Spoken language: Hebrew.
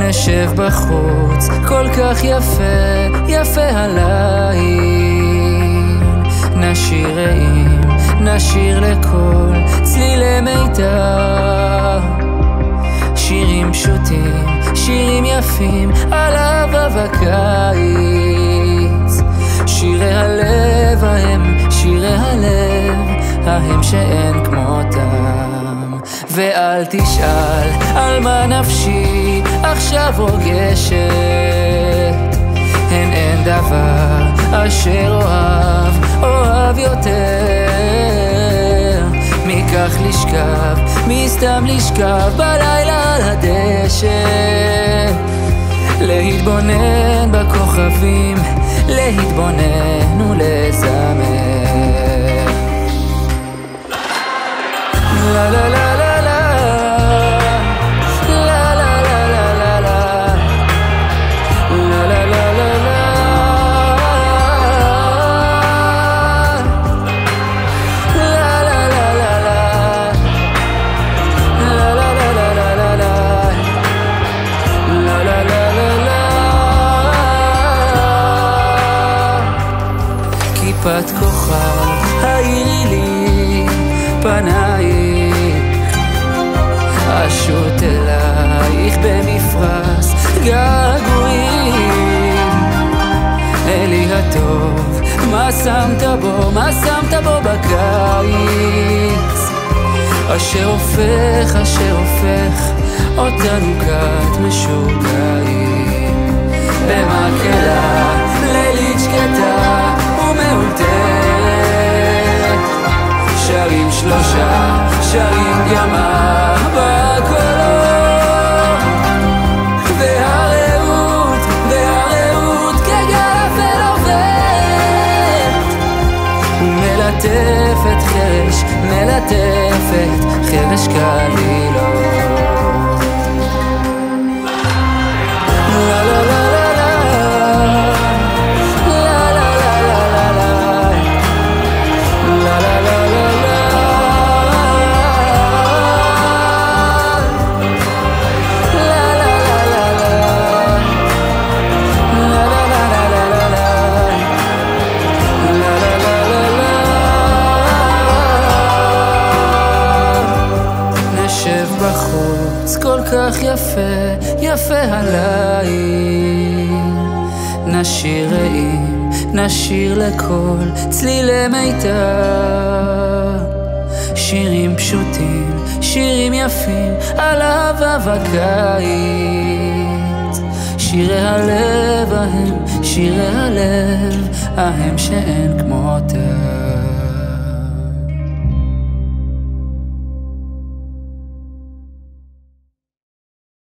נשב בחוץ, כל כך יפה, יפה הליל. נשיר רעים, נשיר לכל צלילי מיתר. שירים פשוטים, שירים יפים על אהבה וקיץ. שירי הלב ההם, שירי הלב ההם שאין כמותם. ואל תשאל על מה נפשי עכשיו רוגשת, אין דבר אשר אוהב יותר מכך לשכב, מסתם לשכב בלילה על הדשא, להתבונן בכוכבים, להתבונן ולזמר. לה לה לה לה לה לה לה לה לה לה לה לה לה כיפת כוכב האירי לי פנייך, אשוט אלייך במפרש געגועים. אלי הטוב, מה שמת בו, מה שמת בו בקיץ, אשר הופך אותנו כת משוגעים. במקהלה לילית שקטה ומאולתרת, שרים שלושה, שרים גמה בקולות, והרעות כגל אפל עוברת, ומלטפת חרש, מלטפת חרש קלילות. לה לה לה בחוץ, כל כך יפה, יפה הליל. נשיר רעים, נשיר לכל צלילי מיתר. שירים פשוטים, שירים יפים על אהבה וקיץ. שירי הלב ההם, שירי הלב ההם שאין כמותם.